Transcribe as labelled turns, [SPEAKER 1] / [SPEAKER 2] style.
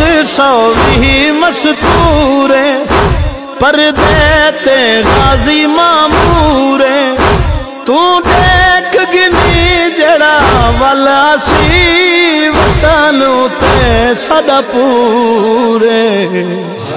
[SPEAKER 1] 120 मस्तूरे पर्दे ते गाजी मामूरे तू देख गिनी जड़ा वाला सी वतन ते साडा पूरे।